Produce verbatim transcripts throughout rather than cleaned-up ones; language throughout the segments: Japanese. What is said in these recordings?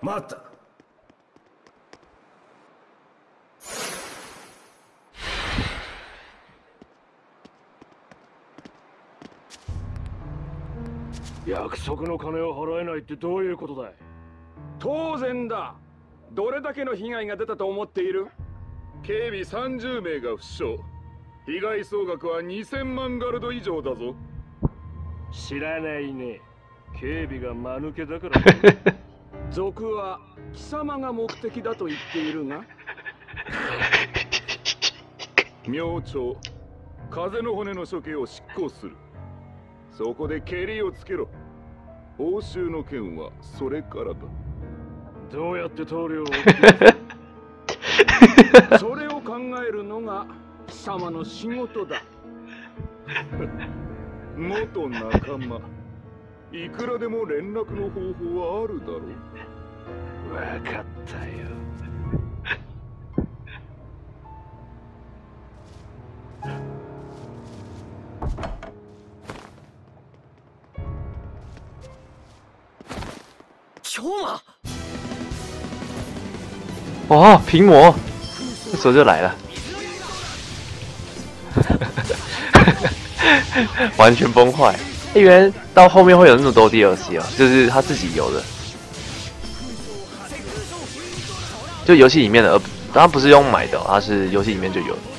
待った。約束の金を払えないってどういうことだい？ 当然だ。どれだけの被害が出たと思っている？ 警備さんじゅうめいが負傷。被害総額はにせんまんガルド以上だぞ。 知らないね。警備が間抜けだから。 賊は貴様が目的だと言っているが。 明朝、風の骨の処刑を執行する。そこでケリをつけろ。報酬の件はそれからだ。 どうやって棟梁をそれを考えるのが貴様の仕事だ。 元仲間。いくらでも連絡の方法はあるだろう。 わかったよ。 秋马， 哦，屏魔，这时候就来了，完全崩坏。欸、原来到后面会有那么多 D L C 哦，就是他自己有的，就游戏里面的，而他不是用买的、哦，他是游戏里面就有的。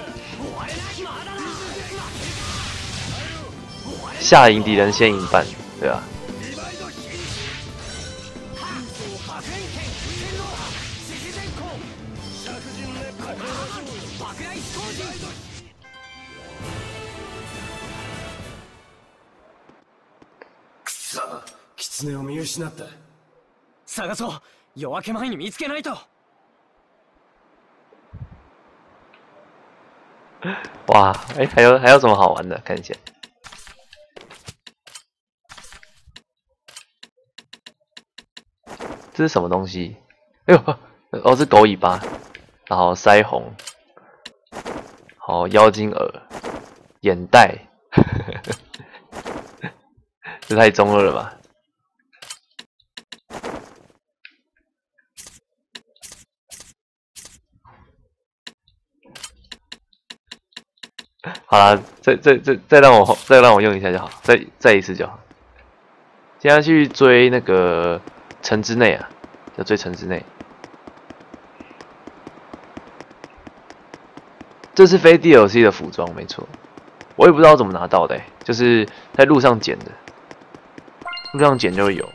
下赢敌人先赢半，对吧、啊？ 狐を見失った。 探そう。夜明け前に見つけないと。 哇，哎、欸，还有还有什么好玩的？看一下。这是什么东西？哎呦，哦，是狗尾巴，然后腮红，好妖精耳，眼袋，这太中二了吧！好啦，再再再再让我再让我用一下就好，再再一次就好。现在去追那个城之内啊，要追城之内。这是非 D L C 的服装，没错。我也不知道怎么拿到的、欸，就是在路上捡的，路上捡就会有。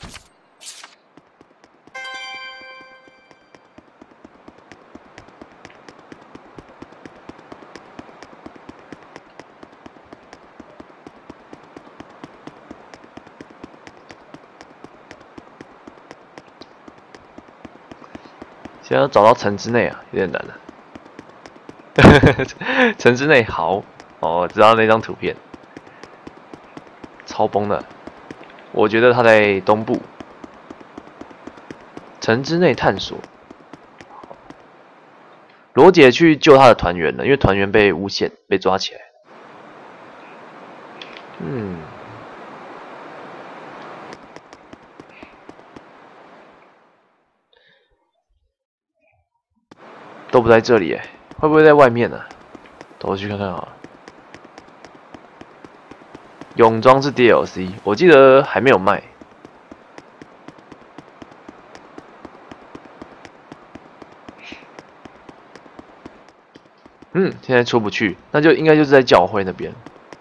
现在要找到城之内啊，有点难了。城之内好哦，知道那张图片，超崩的。我觉得他在东部。城之内探索。罗杰去救他的团员了，因为团员被诬陷，被抓起来。嗯。都不在这里哎，会不会在外面呢、啊？走去看看好了。泳装是 D L C， 我记得还没有卖。嗯，现在出不去，那就应该就是在教会那边。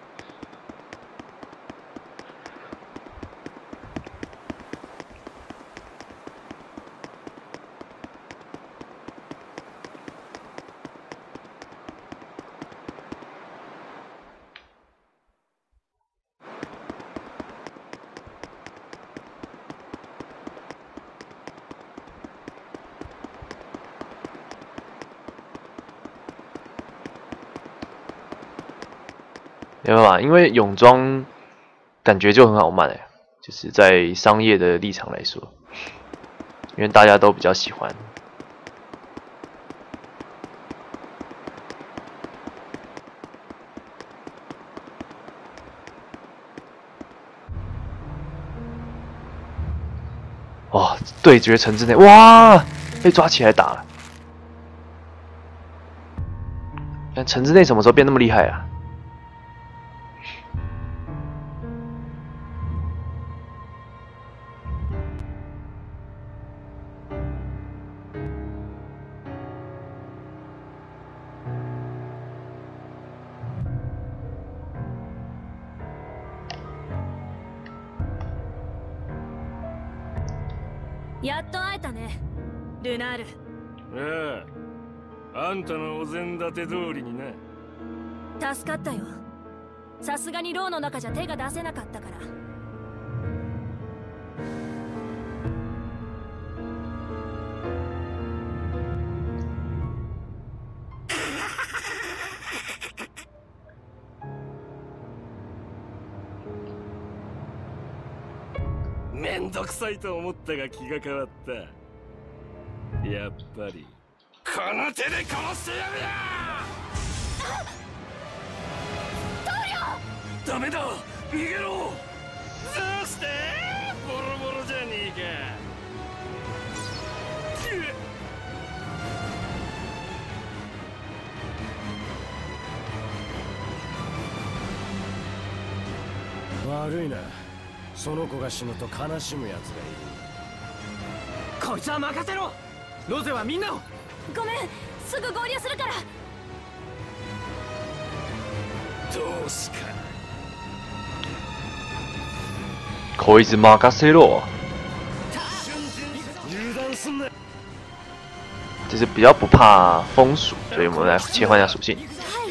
没办法，因为泳装感觉就很好卖哎，就是在商业的立场来说，因为大家都比较喜欢。 哇，对决城之内，哇，被抓起来打了。但城之内什么时候变那么厉害啊？ やっと会えたね、ルナール。 ああ、あんたのお膳立て通りにな。 助かったよ。さすがに牢の中じゃ手が出せなかったから。 めんどくさいと思ったが気が変わった。やっぱりこの手で殺してやるや。ダメだ、逃げろ。どうしてボロボロじゃねえか。悪いな、その子が死ぬと悲しむやつがいる。 こいつは任せろ。ロゼはみんなを。 ごめん、すぐ合流するから。 どうしか。 こいつ任せろ。这是比较不怕风属，所以我们来切换一下属性。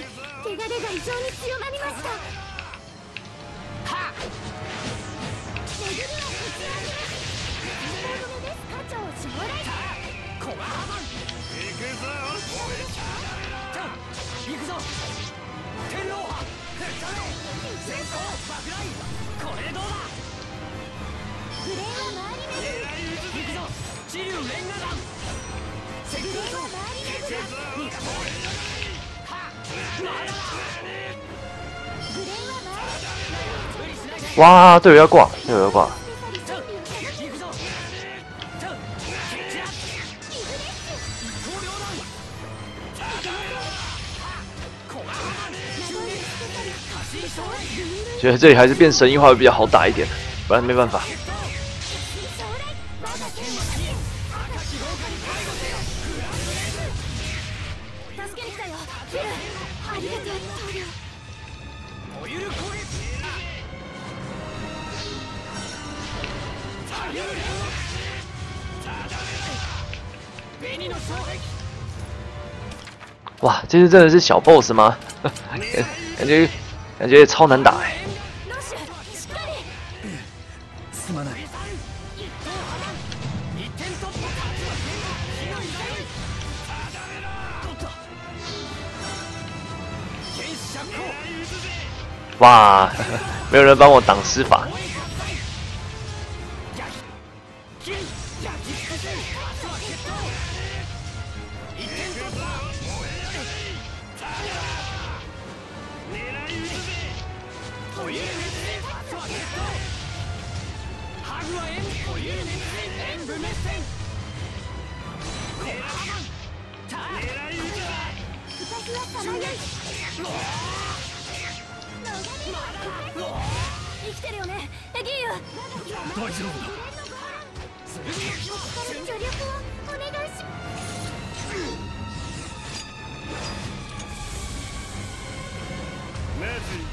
哇，队友要挂，队友要挂。觉得这里还是变神异化会比较好打一点，不然没办法。哇，这次真的是小 boss 吗？感觉感觉超难打哎。哇，没有人帮我挡施法。 生きてるよね、エギーユ。大丈夫だ。助力をお願いしますまず一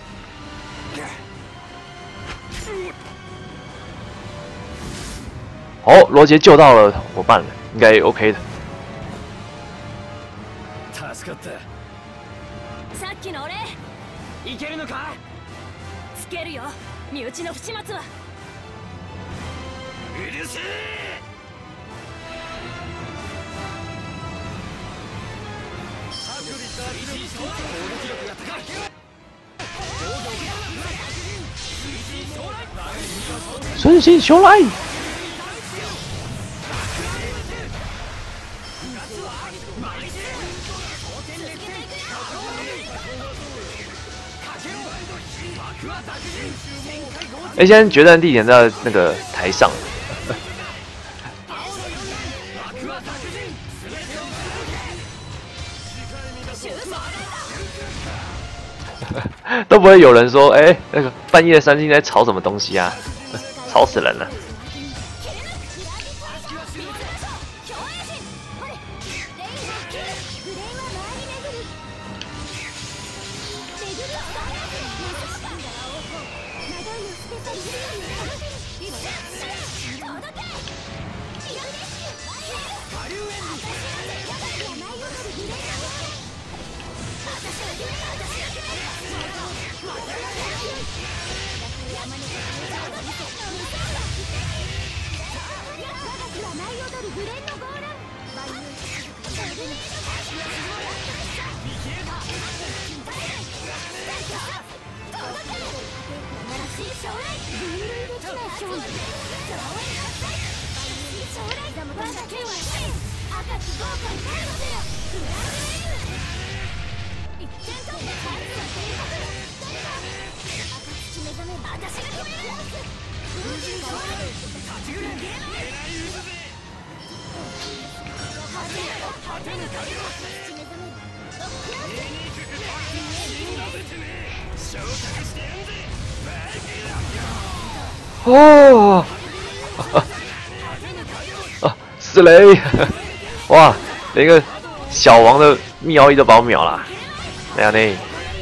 滴。 哦，罗杰救到了伙伴了，应该 OK 的。 助かった。 さっきの俺いけるのか。 つけるよ、身内の不始末は。 うるせえ。 顺心雄来。哎，现在决战地点在那个台上。 都不会有人说，哎、欸，那个半夜三更在吵什么东西啊？吵死人了！哦，啊，死雷！哇，连个小王的妙一都把我秒了，那样呢？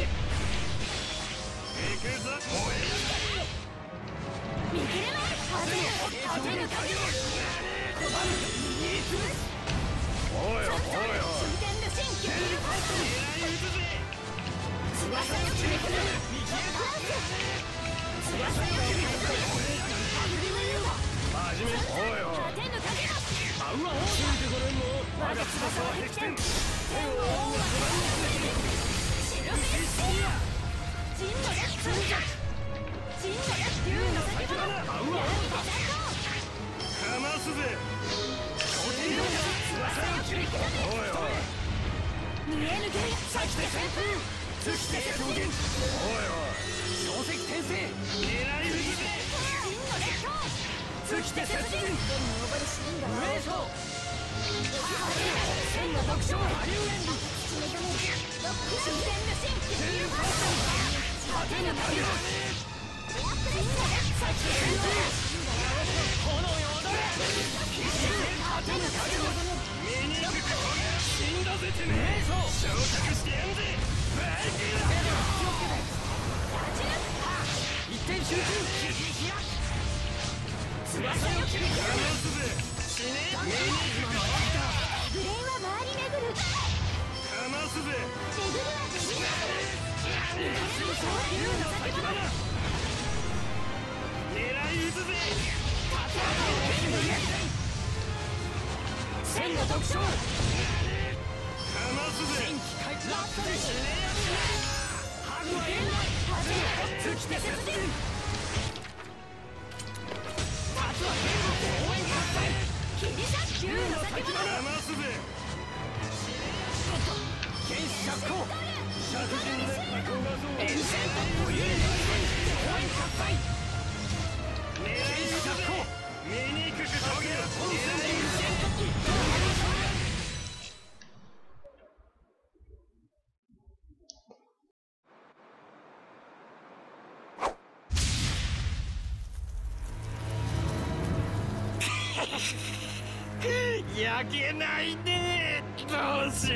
焼けないね同志。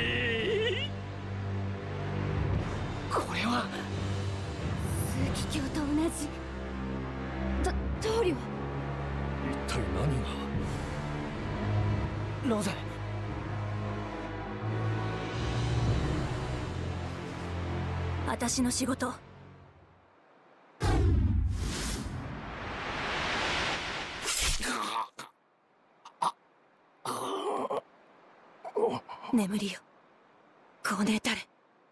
これは枢機卿と同じだ棟梁。 一体何が。 なぜ私の仕事。眠りよこねたれ。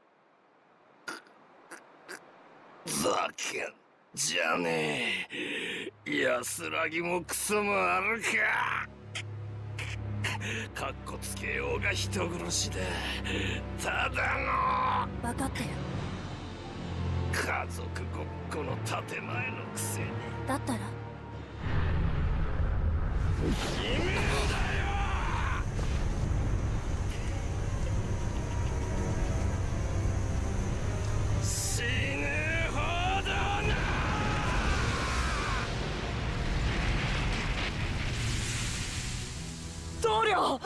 ざけんじゃねえ。安らぎもクソもあるか。かっこつけようが人殺しだ。ただの分かってる。 家族ごっこの建前のくせに。 だったら決めるんだよ。死あ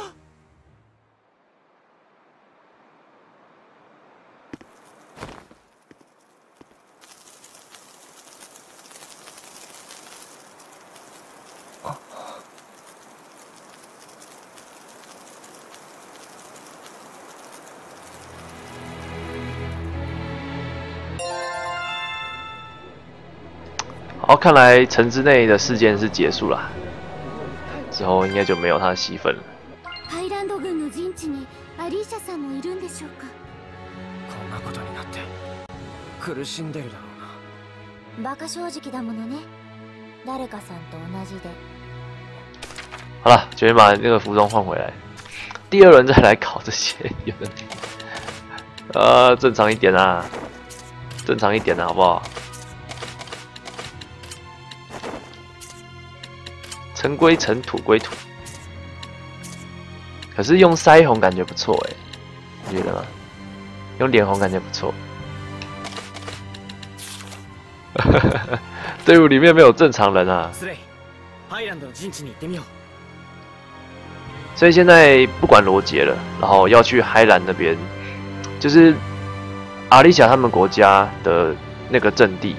好，看来城之内的事件是结束了，之后应该就没有他的戏份了。 ハイランド軍の陣地にアリーシャさんもいるんでしょうか。 こんなことになって苦しんでるだろうな。 バカ正直だものね。誰かさんと同じで。 好了，决定把那个服装换回来。第二轮再来考这些，有的呃，正常一点啊，正常一点啊，好不好？尘归尘，土归土。可是用腮红感觉不错哎，你觉得吗？用脸红感觉不错。队伍里面没有正常人啊。 スレイ、ハイランドの陣地に行ってみよう。 所以现在不管罗杰了，然后要去海兰那边，就是阿丽莎他们国家的那个阵地。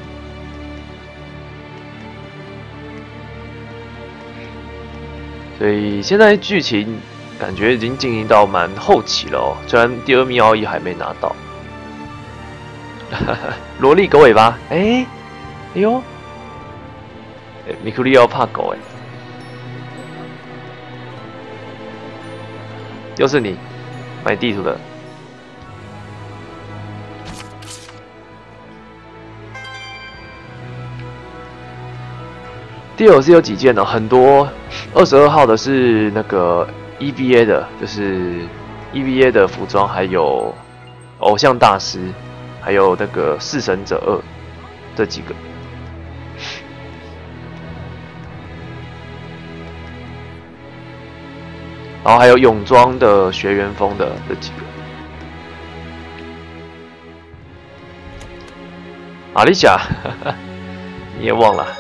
所以现在剧情感觉已经进行到蛮后期了哦，虽然第二密奥义还没拿到。萝莉狗尾巴，哎、欸，哎呦，欸、米库利要怕狗哎、欸，又是你买地图的。D L C 有几件呢？很多。二十二号的是那个 E V A 的，就是 E V A 的服装，还有偶像大师，还有那个弑神者二这几个。然后还有泳装的学员风的这几个。阿丽莎，你也忘了。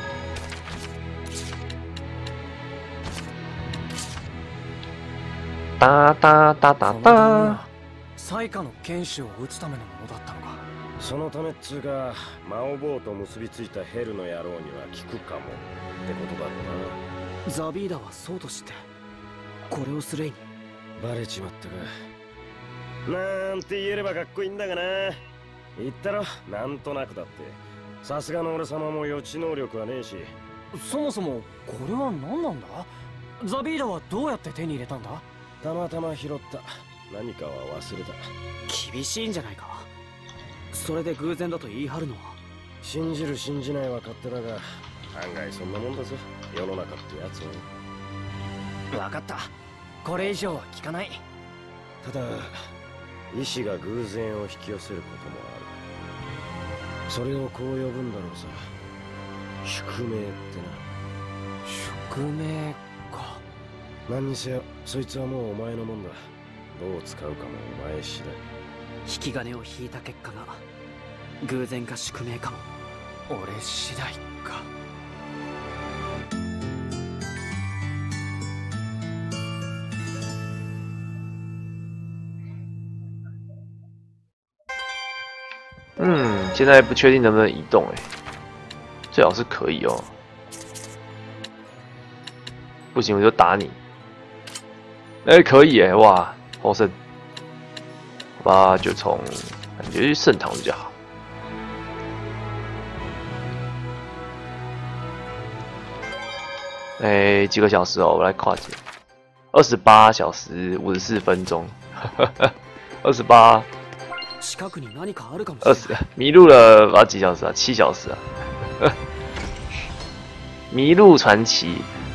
哒哒哒哒哒。 最下の剣士を撃つためのものだったのか。 そのためっつうか魔王坊と結びついたヘルの野郎には効くかもってことだろうな。 ザビーダはそうとしてこれをスレイにバレちまったか。なんて言えればかっこいいんだがな。言ったろ、なんとなくだって。さすがの俺様も予知能力はねえし。 そもそもこれは何なんだ。ザビーダはどうやって手に入れたんだ。 たまたま拾った。何かは忘れた。 厳しいんじゃないか。それで偶然だと言い張るのは。 信じる信じないは勝手だが、案外そんなもんだぞ世の中ってやつは。 分かった、これ以上は聞かない。 ただ意志が偶然を引き寄せることもある。それをこう呼ぶんだろうさ、宿命ってな。 宿命か。 何にせよそいつはもうお前のもんだ。どう使うかもお前次第。 引き金を引いた結果が偶然か宿命かも俺次第か。 嗯，现在不确定能不能移动哎，最好是可以哦。不行我就打你。哎、欸，可以哎，哇，获胜。好吧，就从感觉去圣堂比较好。哎、欸，几个小时哦，我来跨解。二十八小时五十四分钟，二十八。二十迷路了，不知道几小时啊？七小时啊！迷路传奇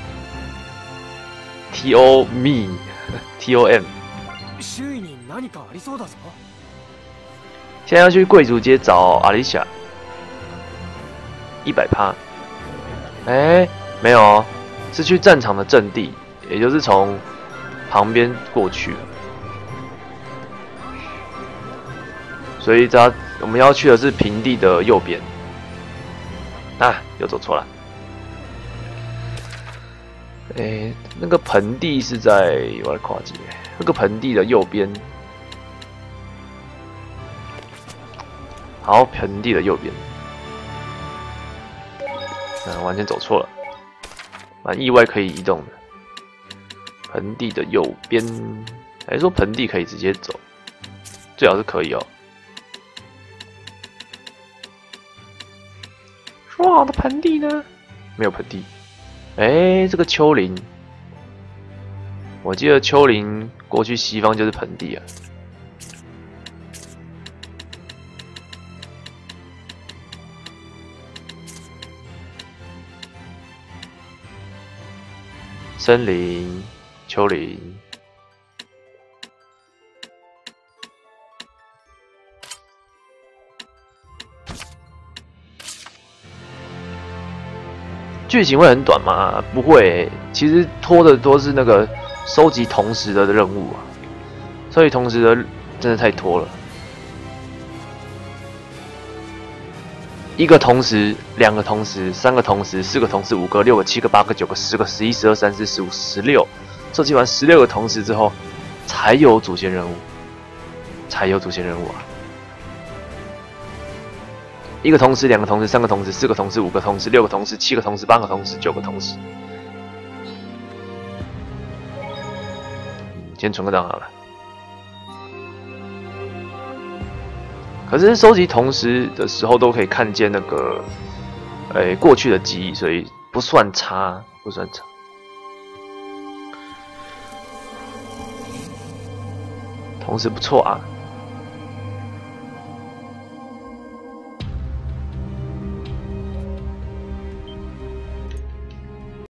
，T O me T O M。现在要去贵族街找阿丽莎，一百趴。哎，没有哦，是去战场的阵地，也就是从旁边过去。所以，只要我们要去的是平地的右边。啊，又走错了。 哎，那个盆地是在我来跨界，那个盆地的右边。好，盆地的右边。嗯，完全走错了，蛮意外可以移动的。盆地的右边，还是说盆地可以直接走？最好是可以哦。说好的盆地呢？没有盆地。哎，这个丘陵，我记得丘陵过去西方就是盆地啊。森林、丘陵。剧情会很短吗？不会、欸，其实拖的都是那个收集同时的任务啊，收集同时的真的太拖了。一个同时，两个同时，三个同时，四个同时，五个、六个、七个、八个、九个、十个、十一、十二、三十、十五、十六，收集完十六个同时之后，才有主线任务，才有主线任务啊！一个同时，两个同时，三个同时，四个同时，五个同时，六个同时，七个同时，八个同时，九个同时。先存个档好了。可是收集同时的时候都可以看见那个，诶、欸、过去的记忆，所以不算差，不算差。同时不错啊。